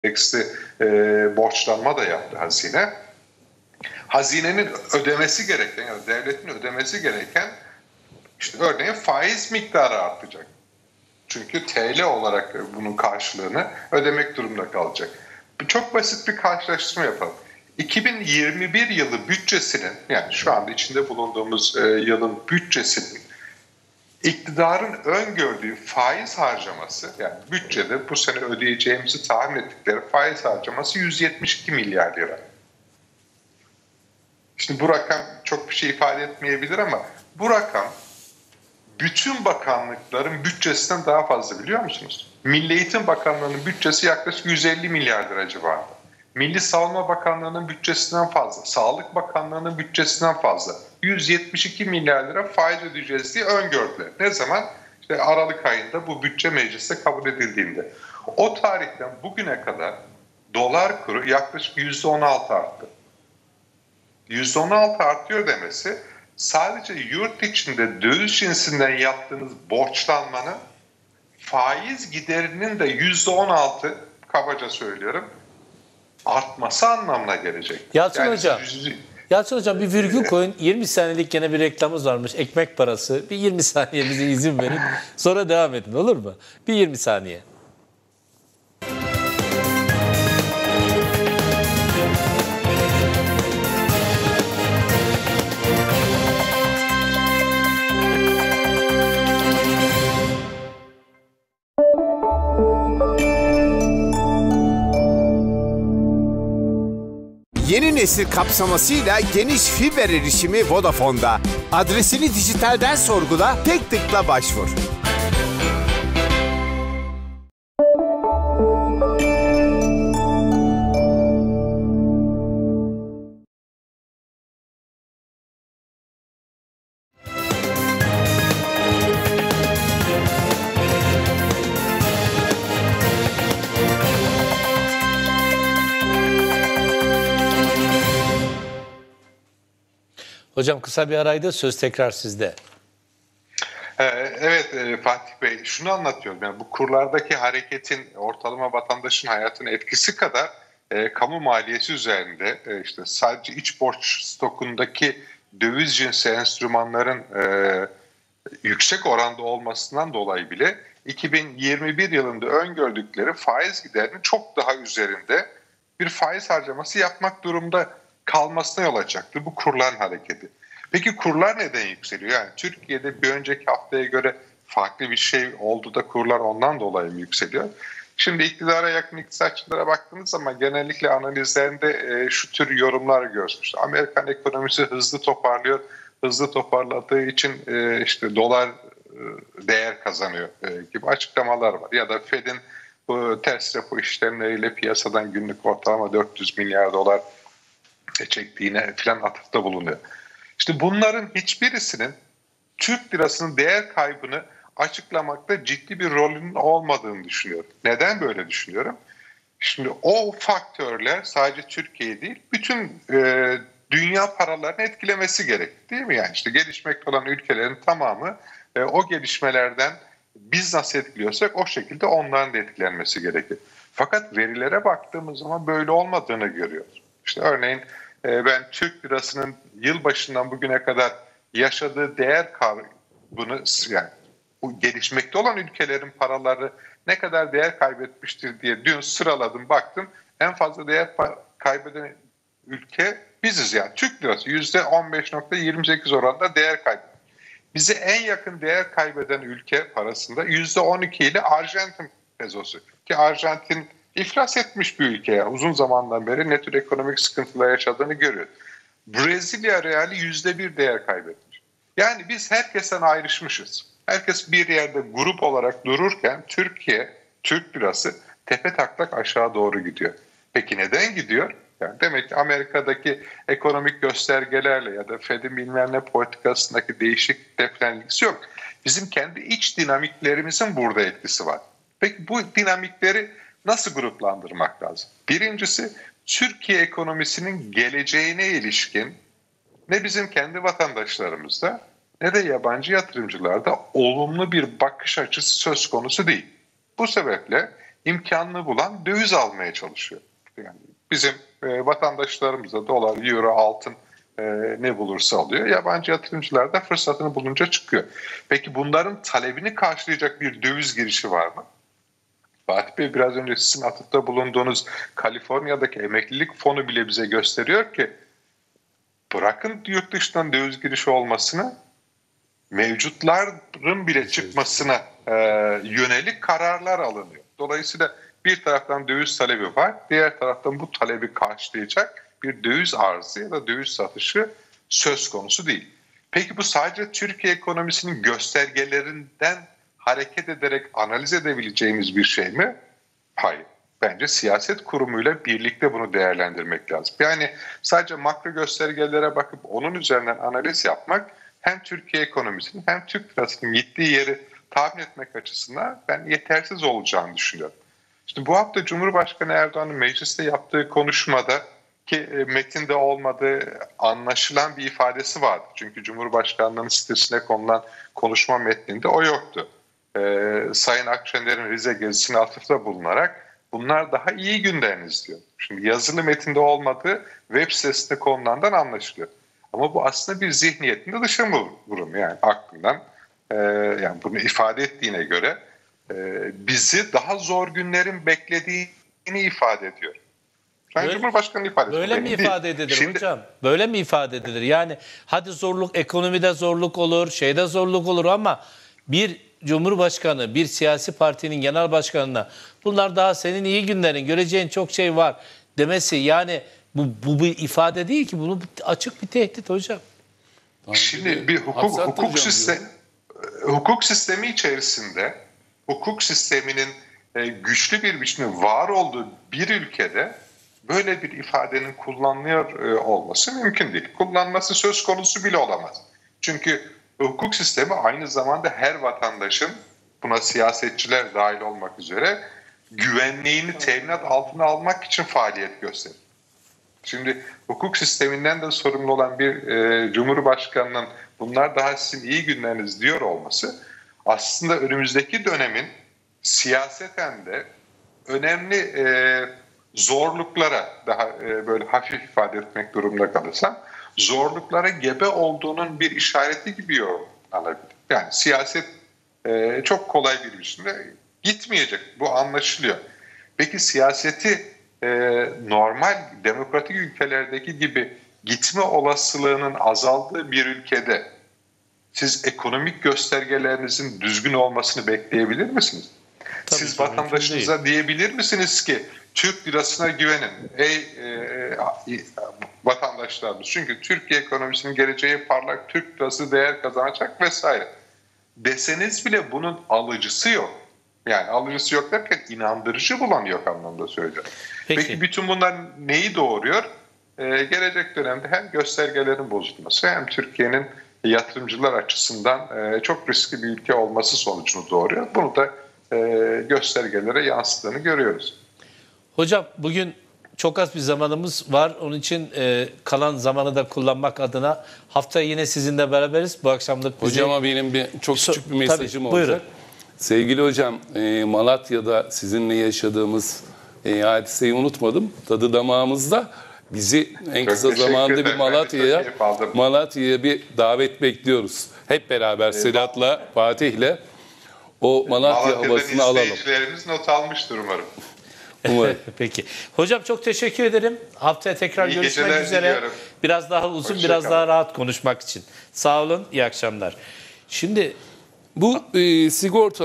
endeksli borçlanma da yaptı hazine. Hazinenin ödemesi gereken, yani devletin ödemesi gereken işte örneğin faiz miktarı artacak. Çünkü TL olarak bunun karşılığını ödemek durumunda kalacak. Çok basit bir karşılaştırma yapalım. 2021 yılı bütçesinin, yani şu anda içinde bulunduğumuz yılın bütçesinin iktidarın öngördüğü faiz harcaması, yani bütçede bu sene ödeyeceğimizi tahmin ettikleri faiz harcaması 172 milyar lira. Şimdi bu rakam çok bir şey ifade etmeyebilir ama bu rakam bütün bakanlıkların bütçesinden daha fazla, biliyor musunuz? Milli Eğitim Bakanlığı'nın bütçesi yaklaşık 150 milyar lira civarında. Milli Savunma Bakanlığı'nın bütçesinden fazla, Sağlık Bakanlığı'nın bütçesinden fazla. 172 milyar lira faiz ödeyeceğiz diye öngördüler. Ne zaman? İşte Aralık ayında bu bütçe mecliste kabul edildiğinde. O tarihten bugüne kadar dolar kuru yaklaşık %16 arttı. %16 artıyor demesi, sadece yurt içinde döviz cinsinden yaptığınız borçlanmanın faiz giderinin de %16, kabaca söylüyorum, artması anlamına gelecek. Yalçın Hocam bir virgül koyun. 20 saniyelik gene bir reklamımız varmış. Ekmek parası. Bir 20 saniye bize izin verin. Sonra devam edin, olur mu? Bir 20 saniye. Yeni nesil kapsamasıyla geniş fiber erişimi Vodafone'da. Adresini dijitalden sorgula, tek tıkla başvur. Hocam kısa bir araydı, söz tekrar sizde. Evet Fatih Bey, şunu anlatıyorum. Yani bu kurlardaki hareketin ortalama vatandaşın hayatına etkisi kadar kamu maliyesi üzerinde işte sadece iç borç stokundaki döviz cinsi enstrümanların yüksek oranda olmasından dolayı bile 2021 yılında öngördükleri faiz giderinin çok daha üzerinde bir faiz harcaması yapmak durumda kalmasına yol açacaktır bu kurların hareketi. Peki kurlar neden yükseliyor? Yani Türkiye'de bir önceki haftaya göre farklı bir şey oldu da kurlar ondan dolayı mı yükseliyor? Şimdi iktidara yakın iktisatçılara baktığınız zaman genellikle analizlerinde şu tür yorumlar görmüştür. Amerikan ekonomisi hızlı toparlıyor. Hızlı toparladığı için işte dolar değer kazanıyor gibi açıklamalar var. Ya da Fed'in bu ters repo işlemleriyle piyasadan günlük ortalama 400 milyar dolar çektiğine falan atıfta bulunuyor. İşte bunların hiçbirisinin Türk lirasının değer kaybını açıklamakta ciddi bir rolünün olmadığını düşünüyorum. Neden böyle düşünüyorum? Şimdi o faktörler sadece Türkiye değil, bütün dünya paralarını etkilemesi gerek, değil mi? Yani işte gelişmekte olan ülkelerin tamamı o gelişmelerden biz nasıl etkiliyorsak o şekilde onların da etkilenmesi gerekir. Fakat verilere baktığımız zaman böyle olmadığını görüyoruz. İşte örneğin ben Türk lirasının yılbaşından bugüne kadar yaşadığı değer kaybını, yani bu gelişmekte olan ülkelerin paraları ne kadar değer kaybetmiştir diye dün sıraladım, baktım. En fazla değer kaybeden ülke biziz, yani Türk lirası %15.28 oranında değer kaybediyor. Bize en yakın değer kaybeden ülke parasında %12 ile Arjantin pezosu, ki Arjantin iflas etmiş bir ülke, yani uzun zamandan beri ne tür ekonomik sıkıntılar yaşadığını görüyoruz. Brezilya reali %1 değer kaybetmiş. Yani biz herkesten ayrışmışız. Herkes bir yerde grup olarak dururken Türkiye, Türk lirası tepe taklak aşağı doğru gidiyor. Peki neden gidiyor? Yani demek ki Amerika'daki ekonomik göstergelerle ya da Fed'in bilmem ne politikasındaki değişiklikle falan ilgisi yok. Bizim kendi iç dinamiklerimizin burada etkisi var. Peki bu dinamikleri nasıl gruplandırmak lazım? Birincisi, Türkiye ekonomisinin geleceğine ilişkin ne bizim kendi vatandaşlarımızda ne de yabancı yatırımcılarda olumlu bir bakış açısı söz konusu değil. Bu sebeple imkanını bulan döviz almaya çalışıyor. Yani bizim vatandaşlarımız da dolar, euro, altın ne bulursa alıyor. Yabancı yatırımcılar da fırsatını bulunca çıkıyor. Peki bunların talebini karşılayacak bir döviz girişi var mı? Fatih Bey, biraz önce sizin atıfta bulunduğunuz Kaliforniya'daki emeklilik fonu bile bize gösteriyor ki bırakın yurt dışından döviz girişi olmasını, mevcutların bile çıkmasına yönelik kararlar alınıyor. Dolayısıyla bir taraftan döviz talebi var, diğer taraftan bu talebi karşılayacak bir döviz arzı ya da döviz satışı söz konusu değil. Peki bu sadece Türkiye ekonomisinin göstergelerinden hareket ederek analiz edebileceğimiz bir şey mi? Hayır. Bence siyaset kurumuyla birlikte bunu değerlendirmek lazım. Yani sadece makro göstergelere bakıp onun üzerinden analiz yapmak hem Türkiye ekonomisinin hem Türk lirasının gittiği yeri tahmin etmek açısından ben yetersiz olacağını düşünüyorum. Şimdi bu hafta Cumhurbaşkanı Erdoğan'ın mecliste yaptığı konuşmada ki metinde olmadığı anlaşılan bir ifadesi vardı. Çünkü Cumhurbaşkanlığı'nın sitesine konulan konuşma metninde o yoktu. Sayın Akşener'in Rize gezisine atıfta bulunarak bunlar daha iyi günleriniz diyor. Şimdi yazılı metinde olmadığı web sitesinde konulandan anlaşılıyor. Ama bu aslında bir zihniyetin de dışı vurum, yani aklından yani bunu ifade ettiğine göre bizi daha zor günlerin beklediğini ifade ediyor. Cumhurbaşkanı ifade böyle mi ifade edilir hocam? Böyle mi ifade edilir? Yani hadi zorluk, ekonomide zorluk olur, şeyde zorluk olur ama bir Cumhurbaşkanı, bir siyasi partinin genel başkanına bunlar daha senin iyi günlerin, göreceğin çok şey var demesi, yani bu bir ifade değil ki, bunu açık bir tehdit hocam. Şimdi bir hukuk sistemi içerisinde, hukuk sisteminin güçlü bir biçimde var olduğu bir ülkede böyle bir ifadenin kullanılıyor olması mümkün değil. Kullanması söz konusu bile olamaz. Çünkü hukuk sistemi aynı zamanda her vatandaşın, buna siyasetçiler dahil olmak üzere, güvenliğini teminat altına almak için faaliyet gösterir. Şimdi hukuk sisteminden de sorumlu olan bir Cumhurbaşkanı'nın bunlar daha sizin iyi günleriniz diyor olması aslında önümüzdeki dönemin siyaseten de önemli zorluklara, daha böyle hafif ifade etmek durumunda kalırsam, zorluklara gebe olduğunun bir işareti gibi yorumlanabilir. Yani siyaset çok kolay bir biçimde gitmeyecek. Bu anlaşılıyor. Peki siyaseti normal demokratik ülkelerdeki gibi gitme olasılığının azaldığı bir ülkede siz ekonomik göstergelerinizin düzgün olmasını bekleyebilir misiniz? Tabii siz vatandaşınıza diyebilir misiniz ki Türk lirasına güvenin ey vatandaşlarımız? Çünkü Türkiye ekonomisinin geleceği parlak, Türk lirası değer kazanacak vesaire. Deseniz bile bunun alıcısı yok. Yani alıcısı yok derken inandırıcı bulan yok anlamda söylüyorum. Peki bütün bunlar neyi doğuruyor? Gelecek dönemde hem göstergelerin bozulması hem Türkiye'nin yatırımcılar açısından çok riskli bir ülke olması sonucunu doğuruyor. Bunu da göstergelere yansıttığını görüyoruz. Hocam bugün çok az bir zamanımız var. Onun için kalan zamanı da kullanmak adına haftaya yine sizinle beraberiz. Bu akşamlık bize... Hocama benim çok küçük bir mesajım olacak. Buyurun. Sevgili hocam, Malatya'da sizinle yaşadığımız hadiseyi unutmadım. Tadı damağımızda. Bizi en kısa zamanda bir Malatya'ya bir davet bekliyoruz. Hep beraber Sedat'la, Fatih'le o Malatya havasını alalım. İzleyicilerimiz not almıştır umarım. Peki. Hocam çok teşekkür ederim. Haftaya tekrar görüşmek üzere. Diliyorum. Biraz daha uzun, biraz daha rahat konuşmak için. Sağ olun, iyi akşamlar. Şimdi bu sigorta